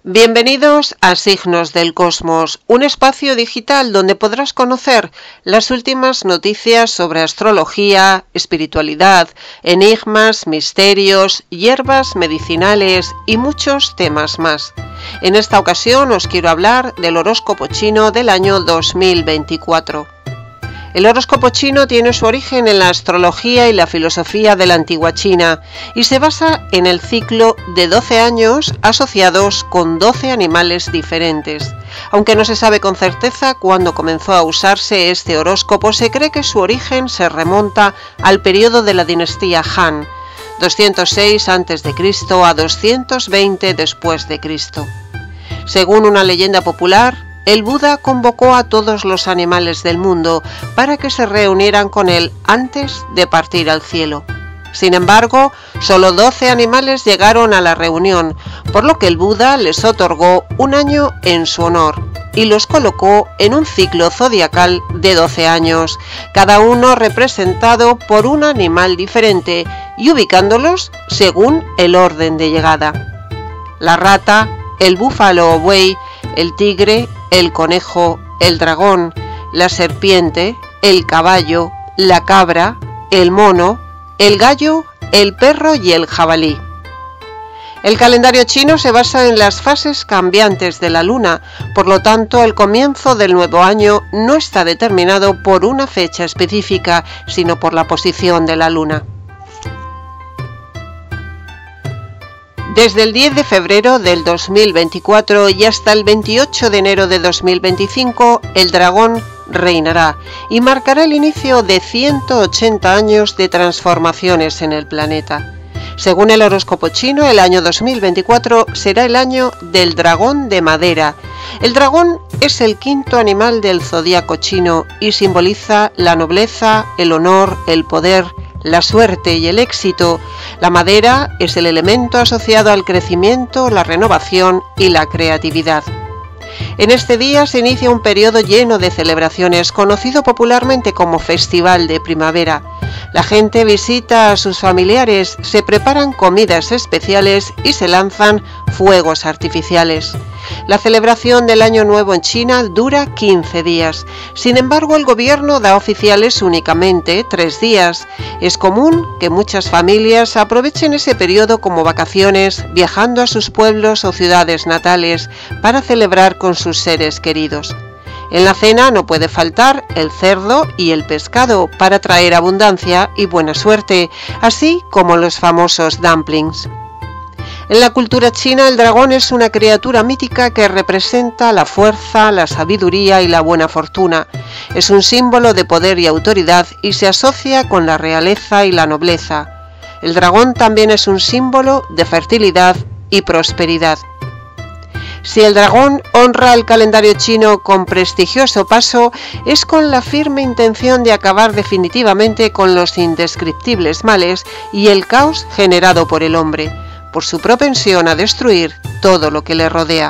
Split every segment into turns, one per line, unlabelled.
Bienvenidos a Signos del Cosmos, un espacio digital donde podrás conocer las últimas noticias sobre astrología, espiritualidad, enigmas, misterios, hierbas medicinales y muchos temas más. En esta ocasión os quiero hablar del horóscopo chino del año 2024. El horóscopo chino tiene su origen en la astrología y la filosofía de la antigua China y se basa en el ciclo de 12 años asociados con 12 animales diferentes. Aunque no se sabe con certeza cuándo comenzó a usarse este horóscopo, se cree que su origen se remonta al periodo de la dinastía Han, 206 a.C. a 220 después de Cristo. Según una leyenda popular, el Buda convocó a todos los animales del mundo para que se reunieran con él antes de partir al cielo. Sin embargo, solo 12 animales llegaron a la reunión, por lo que el Buda les otorgó un año en su honor y los colocó en un ciclo zodiacal de 12 años, cada uno representado por un animal diferente y ubicándolos según el orden de llegada. La rata, el búfalo o buey, el tigre, el conejo, el dragón, la serpiente, el caballo, la cabra, el mono, el gallo, el perro y el jabalí. El calendario chino se basa en las fases cambiantes de la luna, por lo tanto el comienzo del nuevo año no está determinado por una fecha específica, sino por la posición de la luna. Desde el 10 de febrero del 2024 y hasta el 28 de enero de 2025, el dragón reinará y marcará el inicio de 180 años de transformaciones en el planeta. Según el horóscopo chino, el año 2024 será el año del dragón de madera. El dragón es el quinto animal del zodíaco chino y simboliza la nobleza, el honor, el poder, la suerte y el éxito. La madera es el elemento asociado al crecimiento, la renovación y la creatividad. En este día se inicia un periodo lleno de celebraciones, conocido popularmente como Festival de Primavera. La gente visita a sus familiares, se preparan comidas especiales y se lanzan fuegos artificiales. La celebración del Año Nuevo en China dura 15 días. Sin embargo, el gobierno da oficiales únicamente 3 días. Es común que muchas familias aprovechen ese periodo como vacaciones, viajando a sus pueblos o ciudades natales para celebrar con sus seres queridos. En la cena no puede faltar el cerdo y el pescado para traer abundancia y buena suerte, así como los famosos dumplings. En la cultura china, el dragón es una criatura mítica que representa la fuerza, la sabiduría y la buena fortuna. Es un símbolo de poder y autoridad y se asocia con la realeza y la nobleza. El dragón también es un símbolo de fertilidad y prosperidad. Si el dragón honra el calendario chino con prestigioso paso, es con la firme intención de acabar definitivamente con los indescriptibles males y el caos generado por el hombre, por su propensión a destruir todo lo que le rodea.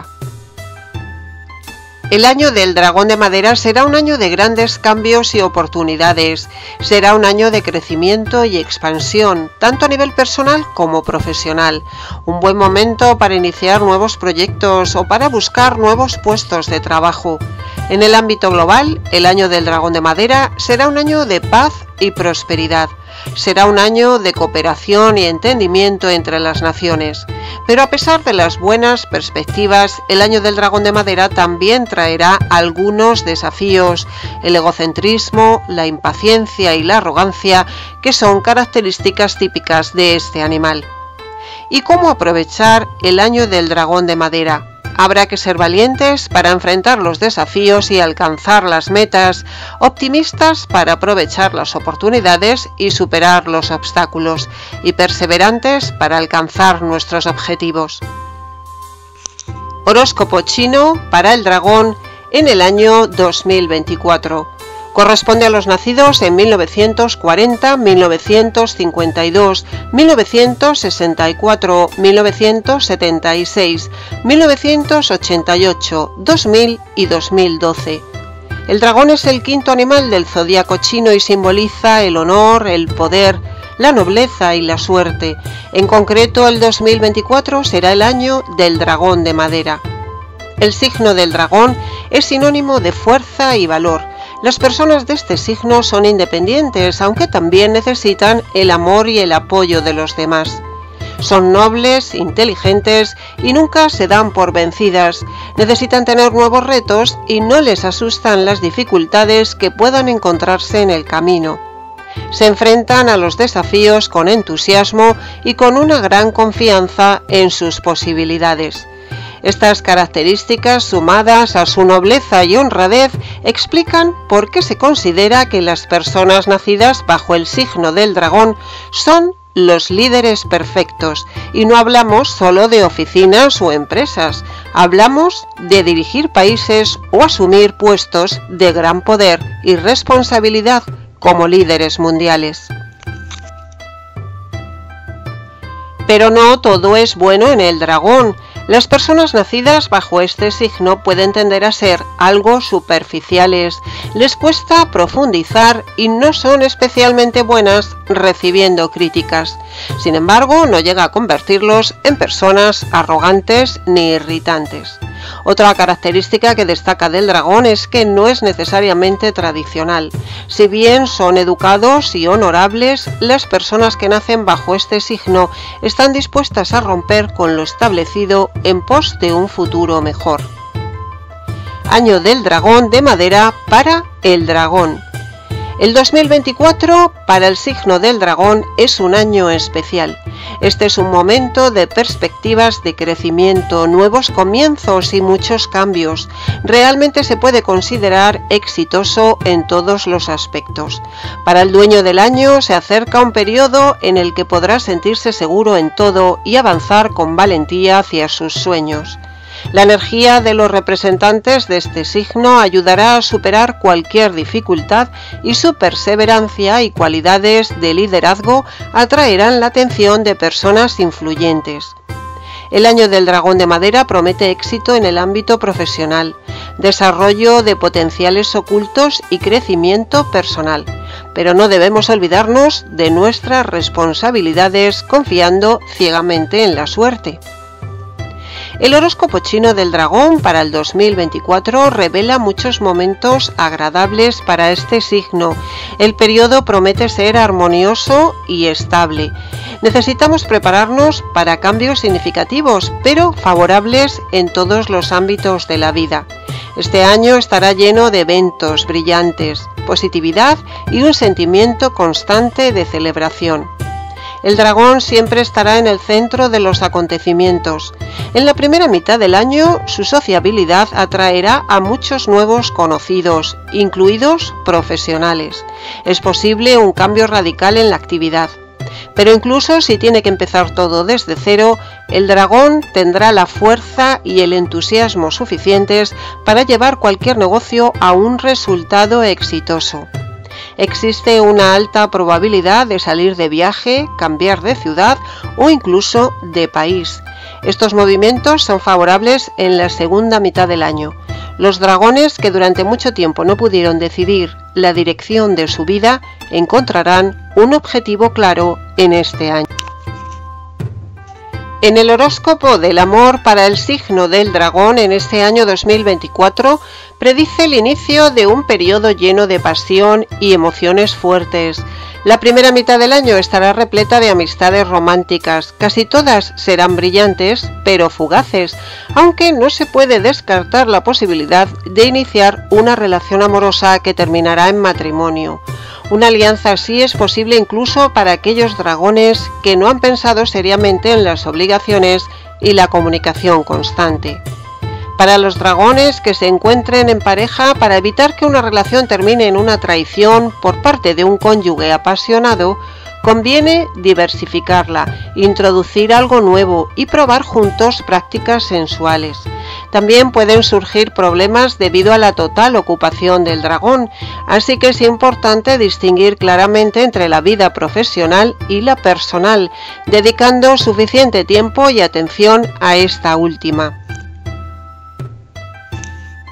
El año del dragón de madera será un año de grandes cambios y oportunidades. Será un año de crecimiento y expansión, tanto a nivel personal como profesional. Un buen momento para iniciar nuevos proyectos o para buscar nuevos puestos de trabajo. En el ámbito global, el año del dragón de madera será un año de paz y prosperidad. Será un año de cooperación y entendimiento entre las naciones. Pero a pesar de las buenas perspectivas, el año del dragón de madera también traerá algunos desafíos: el egocentrismo, la impaciencia y la arrogancia, que son características típicas de este animal. ¿Y cómo aprovechar el año del dragón de madera? Habrá que ser valientes para enfrentar los desafíos y alcanzar las metas, optimistas para aprovechar las oportunidades y superar los obstáculos, y perseverantes para alcanzar nuestros objetivos. Horóscopo chino para el dragón en el año 2024. Corresponde a los nacidos en 1940, 1952, 1964, 1976, 1988, 2000 y 2012. El dragón es el quinto animal del zodíaco chino y simboliza el honor, el poder, la nobleza y la suerte. En concreto, el 2024 será el año del dragón de madera. El signo del dragón es sinónimo de fuerza y valor. Las personas de este signo son independientes, aunque también necesitan el amor y el apoyo de los demás. Son nobles, inteligentes y nunca se dan por vencidas. Necesitan tener nuevos retos y no les asustan las dificultades que puedan encontrarse en el camino. Se enfrentan a los desafíos con entusiasmo y con una gran confianza en sus posibilidades. Estas características, sumadas a su nobleza y honradez, explican por qué se considera que las personas nacidas bajo el signo del dragón son los líderes perfectos, y no hablamos solo de oficinas o empresas, hablamos de dirigir países o asumir puestos de gran poder y responsabilidad como líderes mundiales. Pero no todo es bueno en el dragón. Las personas nacidas bajo este signo pueden tender a ser algo superficiales, les cuesta profundizar y no son especialmente buenas recibiendo críticas. Sin embargo, no llega a convertirlos en personas arrogantes ni irritantes. Otra característica que destaca del dragón es que no es necesariamente tradicional. Si bien son educados y honorables, las personas que nacen bajo este signo están dispuestas a romper con lo establecido en pos de un futuro mejor. Año del dragón de madera para el dragón. El 2024 para el signo del dragón es un año especial. Este es un momento de perspectivas de crecimiento, nuevos comienzos y muchos cambios. Realmente se puede considerar exitoso en todos los aspectos. Para el dueño del año se acerca un periodo en el que podrá sentirse seguro en todo y avanzar con valentía hacia sus sueños. La energía de los representantes de este signo ayudará a superar cualquier dificultad y su perseverancia y cualidades de liderazgo atraerán la atención de personas influyentes. El año del dragón de madera promete éxito en el ámbito profesional, desarrollo de potenciales ocultos y crecimiento personal. Pero no debemos olvidarnos de nuestras responsabilidades confiando ciegamente en la suerte. El horóscopo chino del dragón para el 2024 revela muchos momentos agradables para este signo. El periodo promete ser armonioso y estable. Necesitamos prepararnos para cambios significativos, pero favorables en todos los ámbitos de la vida. Este año estará lleno de eventos brillantes, positividad y un sentimiento constante de celebración. El dragón siempre estará en el centro de los acontecimientos. En la primera mitad del año, su sociabilidad atraerá a muchos nuevos conocidos, incluidos profesionales. Es posible un cambio radical en la actividad. Pero incluso si tiene que empezar todo desde cero, el dragón tendrá la fuerza y el entusiasmo suficientes para llevar cualquier negocio a un resultado exitoso. Existe una alta probabilidad de salir de viaje, cambiar de ciudad o incluso de país. Estos movimientos son favorables en la segunda mitad del año. Los dragones que durante mucho tiempo no pudieron decidir la dirección de su vida encontrarán un objetivo claro en este año. En el horóscopo del amor para el signo del dragón en este año 2024 predice el inicio de un periodo lleno de pasión y emociones fuertes. La primera mitad del año estará repleta de amistades románticas. Casi todas serán brillantes, pero fugaces, aunque no se puede descartar la posibilidad de iniciar una relación amorosa que terminará en matrimonio. Una alianza así es posible incluso para aquellos dragones que no han pensado seriamente en las obligaciones y la comunicación constante. Para los dragones que se encuentren en pareja, para evitar que una relación termine en una traición por parte de un cónyuge apasionado, conviene diversificarla, introducir algo nuevo y probar juntos prácticas sensuales. También pueden surgir problemas debido a la total ocupación del dragón, así que es importante distinguir claramente entre la vida profesional y la personal, dedicando suficiente tiempo y atención a esta última.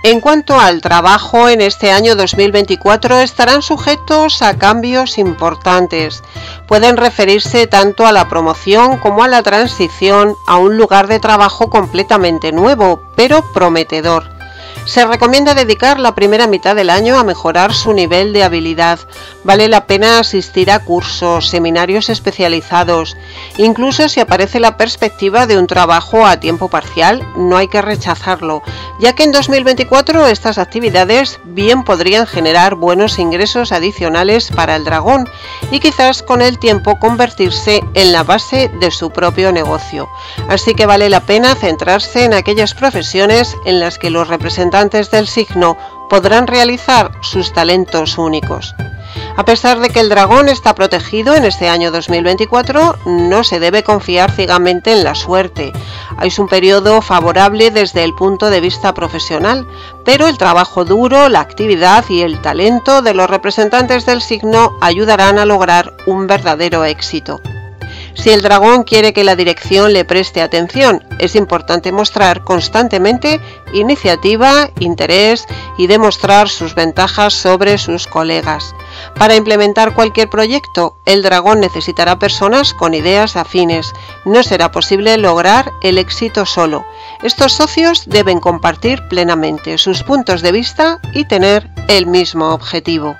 En cuanto al trabajo, en este año 2024 estarán sujetos a cambios importantes. Pueden referirse tanto a la promoción como a la transición a un lugar de trabajo completamente nuevo, pero prometedor. Se recomienda dedicar la primera mitad del año a mejorar su nivel de habilidad. Vale la pena asistir a cursos, seminarios especializados. Incluso si aparece la perspectiva de un trabajo a tiempo parcial, no hay que rechazarlo, ya que en 2024 estas actividades bien podrían generar buenos ingresos adicionales para el dragón y quizás con el tiempo convertirse en la base de su propio negocio. Así que vale la pena centrarse en aquellas profesiones en las que los representantes del signo podrán realizar sus talentos únicos. A pesar de que el dragón está protegido en este año 2024, no se debe confiar ciegamente en la suerte. Es un periodo favorable desde el punto de vista profesional, pero el trabajo duro, la actividad y el talento de los representantes del signo ayudarán a lograr un verdadero éxito. Si el dragón quiere que la dirección le preste atención, es importante mostrar constantemente iniciativa, interés y demostrar sus ventajas sobre sus colegas. Para implementar cualquier proyecto, el dragón necesitará personas con ideas afines. No será posible lograr el éxito solo. Estos socios deben compartir plenamente sus puntos de vista y tener el mismo objetivo.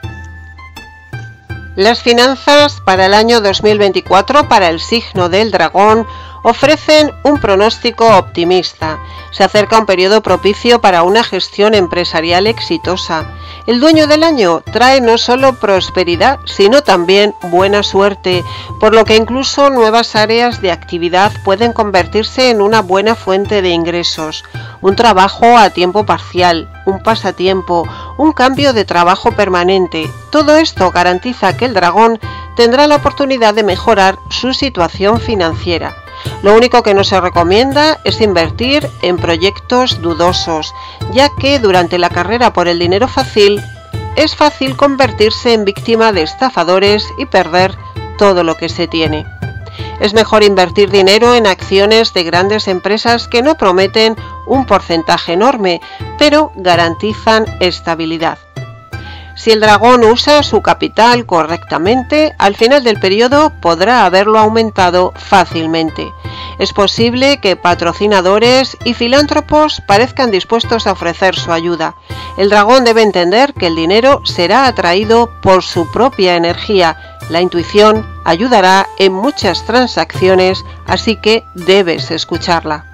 Las finanzas para el año 2024 para el signo del dragón ofrecen un pronóstico optimista. Se acerca un periodo propicio para una gestión empresarial exitosa. El dueño del año trae no solo prosperidad, sino también buena suerte, por lo que incluso nuevas áreas de actividad pueden convertirse en una buena fuente de ingresos. Un trabajo a tiempo parcial, un pasatiempo, un cambio de trabajo permanente. Todo esto garantiza que el dragón tendrá la oportunidad de mejorar su situación financiera. Lo único que no se recomienda es invertir en proyectos dudosos, ya que durante la carrera por el dinero fácil es fácil convertirse en víctima de estafadores y perder todo lo que se tiene. Es mejor invertir dinero en acciones de grandes empresas que no prometen un porcentaje enorme, pero garantizan estabilidad. Si el dragón usa su capital correctamente, al final del periodo podrá haberlo aumentado fácilmente. Es posible que patrocinadores y filántropos parezcan dispuestos a ofrecer su ayuda. El dragón debe entender que el dinero será atraído por su propia energía. La intuición ayudará en muchas transacciones, así que debes escucharla.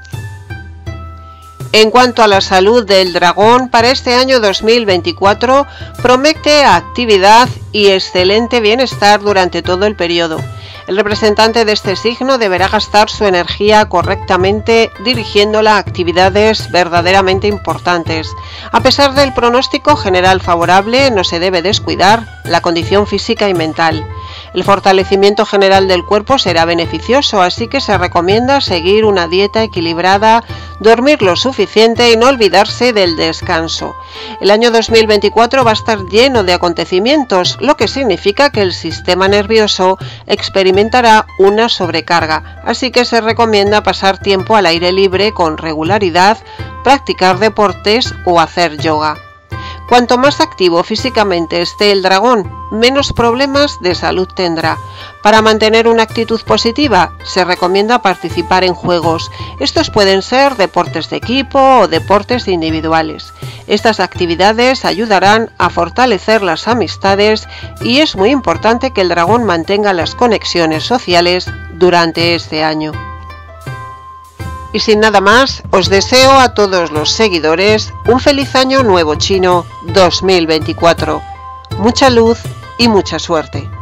En cuanto a la salud del dragón, para este año 2024 promete actividad y excelente bienestar durante todo el periodo. El representante de este signo deberá gastar su energía correctamente dirigiéndola a actividades verdaderamente importantes. A pesar del pronóstico general favorable, no se debe descuidar la condición física y mental. El fortalecimiento general del cuerpo será beneficioso, así que se recomienda seguir una dieta equilibrada, dormir lo suficiente y no olvidarse del descanso. El año 2024 va a estar lleno de acontecimientos, lo que significa que el sistema nervioso experimentará una sobrecarga, así que se recomienda pasar tiempo al aire libre con regularidad, practicar deportes o hacer yoga. Cuanto más activo físicamente esté el dragón, menos problemas de salud tendrá. Para mantener una actitud positiva, se recomienda participar en juegos. Estos pueden ser deportes de equipo o deportes individuales. Estas actividades ayudarán a fortalecer las amistades y es muy importante que el dragón mantenga las conexiones sociales durante este año. Y sin nada más, os deseo a todos los seguidores un feliz año nuevo chino 2024. Mucha luz y mucha suerte.